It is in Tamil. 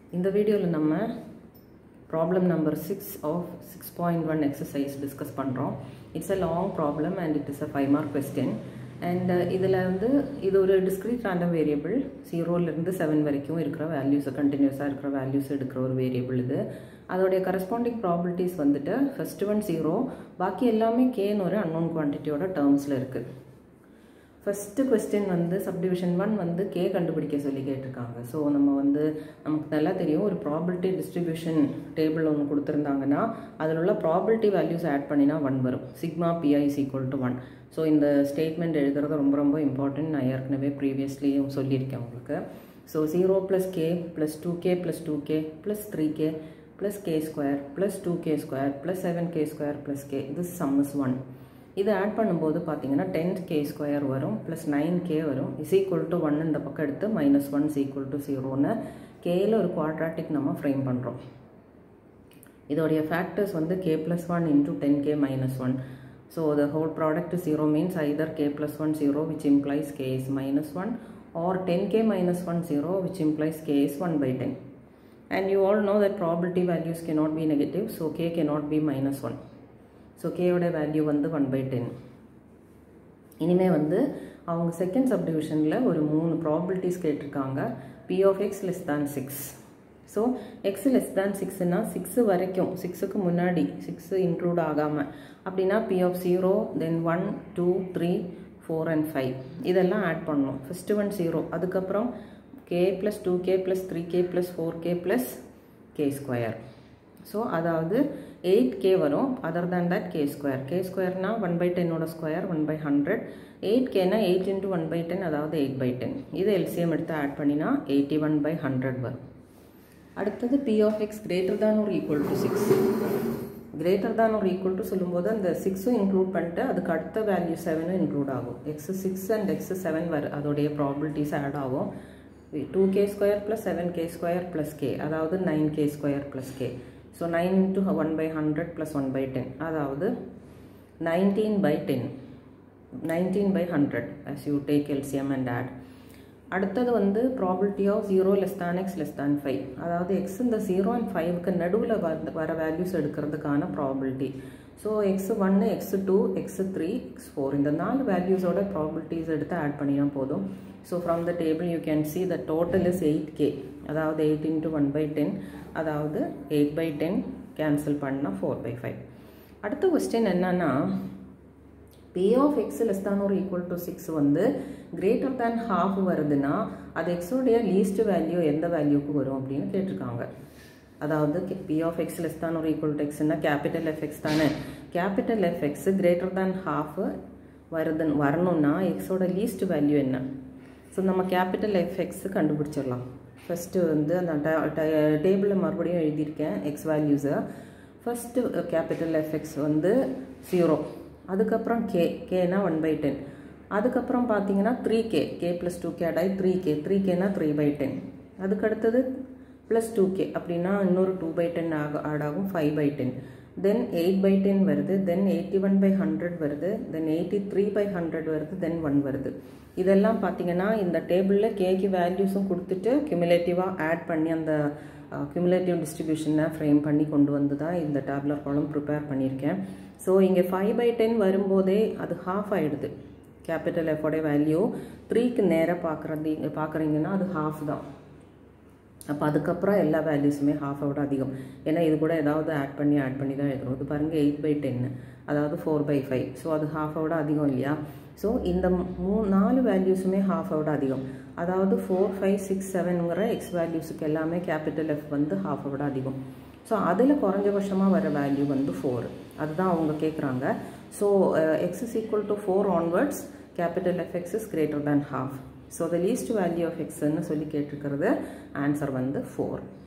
இந்த வீடியோல நம்ம problem number 6 of 6.1 exercise discuss பண்றோம். It's a long problem and it is a 5 mark question. And இதுல வந்து இது ஒரு discrete random variable 0 ல இருந்து 7 வரைக்கும் இருக்கிற values continuous-ஆ இருக்கிற values எடுக்கிற ஒரு variable இது. அதோட corresponding probabilities வந்துட்டு first one 0, பாக்கி எல்லாமே k ன்னு ஒரு unknown quantity ஓட termsல இருக்கு. First question வந்து subdivision 1 வந்து k கண்டுபிடிக்க சொல்லி கேட்டிருக்காங்க. ஸோ நம்ம வந்து நமக்கு நல்லா தெரியும் ஒரு ப்ராபபிலிட்டி டிஸ்ட்ரிபியூஷன் டேபிள் ஒன்று கொடுத்துருந்தாங்கன்னா அதில் உள்ள ப்ராபபிலிட்டி வேல்யூஸ் ஆட் பண்ணினா 1 வரும். Sigma pi is equal to 1. So இந்த ஸ்டேட்மெண்ட் எழுதுறது ரொம்ப ரொம்ப இம்பார்ட்டன்ட். நான் ஏற்கனவே ப்ரீவியஸ்லியும் சொல்லியிருக்கேன் உங்களுக்கு. So 0 + k + 2k + 2k + 3k + k square + 2k square + 7k square + k. this sum is 1. இது ஆட் பண்ணும்போது பார்த்தீங்கன்னா 10k ஸ்கொயர் வரும் ப்ளஸ் 9k வரும் இஸ் ஈக்குவல் டு 1 இந்த பக்கம் எடுத்து -1 இஸ் ஈக்குவல் டு 0ன்னு கேல ஒரு குவாட்ராட்டிக் நம்ம ஃப்ரேம் பண்ணுறோம். இதோடைய ஃபேக்டர்ஸ் வந்து k + 1 × 10k - 1. So the whole product 0 means either k + 1 0 which implies k is -1 or 10k - 1 0 which implies k is 1/10. And you all know that probability values cannot be negative, so k cannot be -1. So k ஓட வேல்யூ வந்து 1/10. இனிமே வந்து அவங்க செகண்ட் சப்டிவிஷனில் ஒரு 3 ப்ராபபிலிட்டிஸ் கேட்டிருக்காங்க. p of x less than 6. So x less than 6னா 6 வரைக்கும் 6க்கு முன்னாடி 6 இன்க்ளூட் ஆகாமல் அப்படின்னா p of 0 then 1 2 3 4 and 5 இதெல்லாம் ஆட் பண்ணணும். ஃபர்ஸ்ட் ஒன் 0, அதுக்கப்புறம் k + 2k + 3k + 4k + k square. So அதாவது 8k வரும். Other than that k square. k ஸ்கொயர்னா 1/10ஓட ஸ்கொயர் 1/100. 8kனா 8 × 1/10 அதாவது 8/10. இது எல்சிஎம் எடுத்து ஆட் பண்ணினா 81/100 வரும். அடுத்தது p of x greater than or equal to 6. greater than or equal to சொல்லும்போது அந்த 6ம் இன்க்ளூட் பண்ணிட்டு அதுக்கு அடுத்த வேல்யூ 7ம் இன்க்ளூட் ஆகும். x6 and x7 வரும். அதோடைய ப்ராபபிலிட்டிஸ் ஆட் ஆகும். 2k square + 7k square + k அதாவது 9k ஸ்கொயர் + k. So 9 × 1/100 + 1/10 அதாவது 19/10 19/100 as you take LCM and add. அடுத்தது வந்து probability of 0 less than x less than 5 அதாவது x இந்த 0 and 5க்கு நடுவில் வர வேல்யூஸ் எடுக்கிறதுக்கான probability. So x1 x2 x3 x4 இந்த 4 வேல்யூஸோட ப்ராபபிலிட்டிஸ் எடுத்து ஆட் பண்ணினா போதும். So from the table you can see the total is 8k அதாவது 8 × 1/10 அதாவது 8/10 கேன்சல் பண்ணால் 4/5. அடுத்த கொஸ்டின் என்னன்னா p of x less than or equal to 6 வந்து greater than half வருதுன்னா அது x உடைய லீஸ்ட் வேல்யூ எந்த வேல்யூக்கு வரும் அப்படின்னு கேட்டிருக்காங்க. அதாவது p of x less than or equal to x ன்னா கேபிட்டல் fx தானே. Capital fx greater than half வரணும்னா x ஓட லீஸ்ட் வேல்யூ என்ன? ஸோ நம்ம கேபிட்டல் fx கண்டுபிடிச்சிடலாம். ஃபஸ்ட்டு வந்து அந்த டேபிளில் மறுபடியும் எழுதியிருக்கேன் எக்ஸ் வேல்யூஸை. ஃபஸ்ட்டு கேபிட்டல் fx வந்து 0, அதுக்கப்புறம் கேனா 1/10, அதுக்கப்புறம் பார்த்தீங்கன்னா 3k + 2k ஆடாய் 3kனா 3/10, அதுக்கடுத்தது +2k அப்படின்னா இன்னொரு 2/10 ஆடாகும் 5/10, தென் 8/10 வருது, தென் 81/100 வருது, தென் 83/100 வருது, தென் 1 வருது. இதெல்லாம் பார்த்தீங்கன்னா இந்த டேபிளில் கேக்கு வேல்யூஸும் கொடுத்துட்டு கியூமுலேட்டிவாக ஆட் பண்ணி அந்த கியூமுலேட்டிவ் டிஸ்ட்ரிபியூஷனை ஃப்ரேம் பண்ணி கொண்டு வந்து தான் இந்த டேப்லர் காலம் ப்ரிப்பேர் பண்ணியிருக்கேன். ஸோ இங்கே 5/10 வரும்போதே அது ஹாஃப் ஆகிடுது. கேபிட்டல் எஃபோடைய வேல்யூ 3க்கு நேராக பார்க்குறீங்கன்னா அது ஹாஃப் தான். அப்போ அதுக்கப்புறம் எல்லா வேல்யூஸுமே ஹாஃபோட அதிகம். ஏன்னா இது கூட ஏதாவது ஆட் பண்ணி தான் எழுதுறோம். இது பாருங்கள் 8/10 அதாவது 4/5. ஸோ அது ஹாஃபோட அதிகம் இல்லையா? ஸோ இந்த 4 வேல்யூஸுமே ஹாஃபோட அதிகம். அதாவது 4 5 6 7ங்கிற எக்ஸ் வேல்யூஸுக்கு எல்லாமே கேபிட்டல் எஃப் வந்து ஹாஃபோட அதிகம். ஸோ அதில் குறைஞ்சபட்சமாக வர வேல்யூ வந்து 4. அதுதான் அவங்க கேட்குறாங்க. So x is equal to 4 onwards capital fx is greater than half. So the least value of x ன்னு சொல்லி கேட்டிருக்கிறது ஆன்சர் வந்து 4.